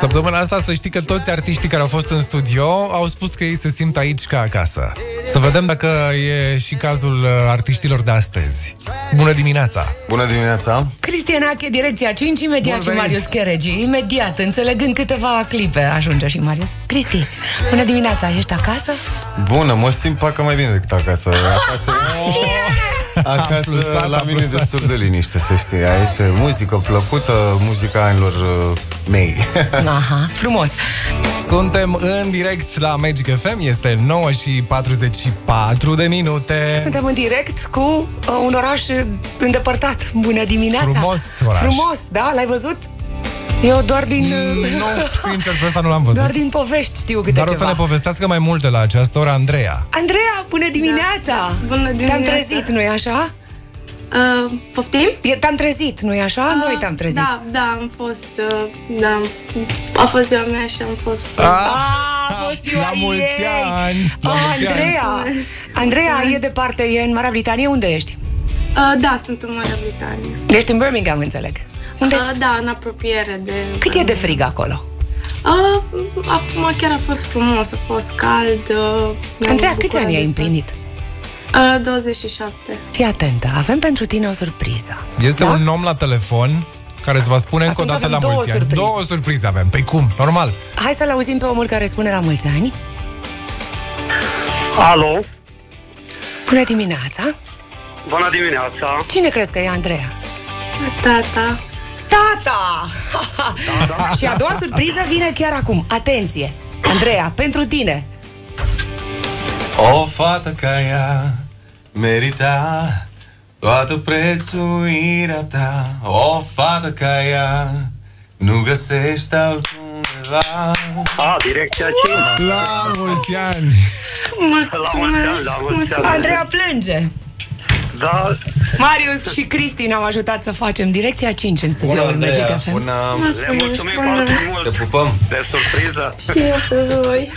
Săptămâna asta să știi că toți artiștii care au fost în studio au spus că ei se simt aici ca acasă. Să vedem dacă e și cazul artiștilor de astăzi. Bună dimineața! Bună dimineața! Cristian Ache, Direcția 5, imediat și Marius Cheregi. Imediat, înțelegând câteva clipe, ajunge și Marius. Cristi, bună dimineața, ești acasă? Bună, mă simt parcă mai bine decât acasă. Acasă la mine destul de liniște, să știi. Aici muzică plăcută, muzica anilor mei. Aha, frumos. Suntem în direct la Magic FM, este 9:44 Suntem în direct cu un oraș îndepărtat. Bună dimineața! Frumos oraș. Frumos, da? L-ai văzut? Eu doar din... Nu, sincer, pe ăsta nu l-am văzut. Doar din povești știu câte Dar ceva. o să ne povestească mai multe la această oră Andreea. Andreea, bună dimineața! Da. Bună dimineața! Te-am trezit, nu-i așa? Poftim? Te-am trezit, nu-i așa? Noi te-am trezit. Da, am fost... da, a fost ziua mea și am fost... A fost ziua la mulți ani! La mulți Andreea! ani. Andreea e departe, e în Marea Britanie, unde ești? Da, sunt în Marea Britanie. Ești în Birmingham, înțeleg. Unde? Da, în apropiere de... Cât e de frig acolo? Acum chiar a fost frumos, a fost cald. Andreea, câți ani ai împlinit? 27. Fii atentă, avem pentru tine o surpriză. Este un om la telefon care îți va spune încă o dată la mulți ani. Două surprize avem. Păi cum? Normal. Hai să-l auzim pe omul care spune la mulți ani. Alo? Bună dimineața! Bună dimineața! Cine crezi că e Andreea? Tata. Tata! Și a doua surpriză vine chiar acum. Atenție! Andreea, pentru tine! O fată ca ea merita toată prețuirea ta. O fată ca ea nu găsești altundeva. Direcția 5. La mulți ani! La mulți ani, la mulți ani. Andreea plânge! Da. Marius și Cristi ne-au ajutat să facem Direcția 5 în studioul Magic FM. Bună! Le mulțumim foarte mult. Te pupăm! De surpriză. Și eu pe voi.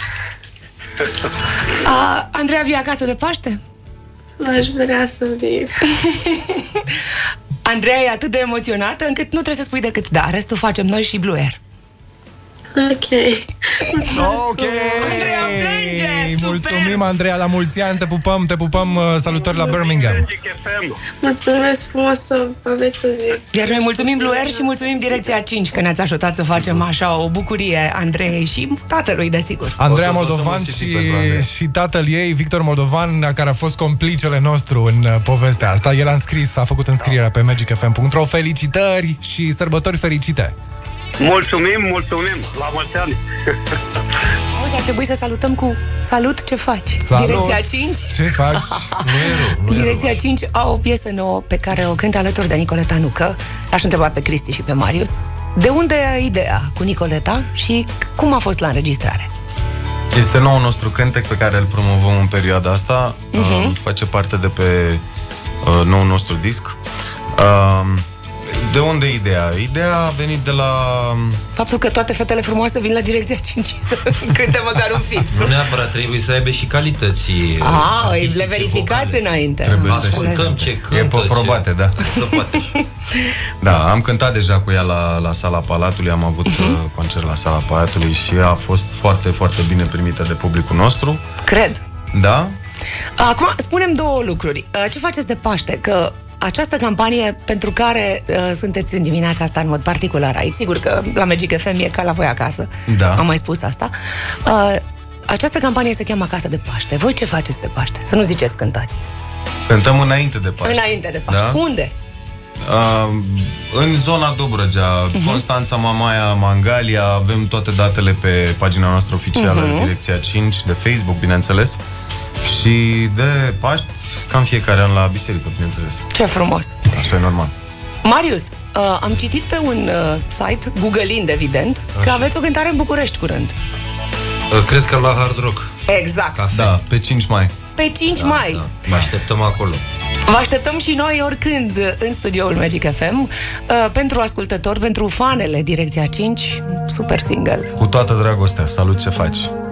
Andreea, vii acasă de Paște? Aș vrea să vin. Andreea e atât de emoționată încât nu trebuie să spui decât da, restul facem noi și Blue Air. Ok. Andreea plânge! Mulțumim, Andreea, la mulți ani. Te pupăm, salutări la Birmingham. Mulțumesc frumos să aveți o zi. Iar noi mulțumim Blue Air și mulțumim Direcția 5 că ne-ați ajutat să facem așa o bucurie Andreei și tatălui, desigur. Andreea Moldovan și tatăl ei, Victor Moldovan, care a fost complicele nostru în povestea asta. El a înscris, a făcut înscrierea pe magicfm.ro. Felicitări și sărbători fericite! Mulțumim, la mulți ani. Auzi, ar trebui să salutăm cu salut, ce faci? Salut. Direcția 5? Ce faci? Direcția 5 au o piesă nouă pe care o cântă alături de Nicoleta Nucă. Aș întreba pe Cristi și pe Marius. De unde e ideea cu Nicoleta și cum a fost la înregistrare? Este noul nostru cântec pe care îl promovăm în perioada asta. Face parte de pe noul nostru disc. De unde ideea? Ideea a venit de la... Faptul că toate fetele frumoase vin la Direcția 5 să cânte măcar un fit. Nu neapărat, trebuie să aibă și calități. Le verificați înainte. Trebuie să ascultăm ce cântă. E probate, da. Da, am cântat deja cu ea la Sala Palatului. Am avut concert la Sala Palatului și a fost foarte, foarte bine primită de publicul nostru. Cred. Da? Acum, spunem două lucruri. Ce faceți de Paște? Că această campanie pentru care sunteți în dimineața asta în mod particular aici, sigur că la Magic FM e ca la voi acasă, da. Am mai spus asta. Această campanie se cheamă Acasă de Paște. Voi ce faceți de Paște? Să nu ziceți cântați. Cântăm înainte de Paște. Înainte de Paște. Da? Unde? În zona Dobrogea, Constanța, Mamaia, Mangalia. Avem toate datele pe pagina noastră oficială, Direcția 5, de Facebook, bineînțeles. Și de Paști, cam fiecare an la biserică, bineînțeles. Ce frumos! Așa e normal. Marius, am citit pe un site, Googleind, evident, că aveți o cântare în București curând. Cred că la Hard Rock. Exact. Cafe. Da, pe 5 mai. Pe 5 mai. Da. Vă așteptăm acolo. Vă așteptăm și noi oricând în studioul Magic FM. Pentru ascultători, pentru fanele Direcția 5, super single. Cu toată dragostea, salut, ce faci?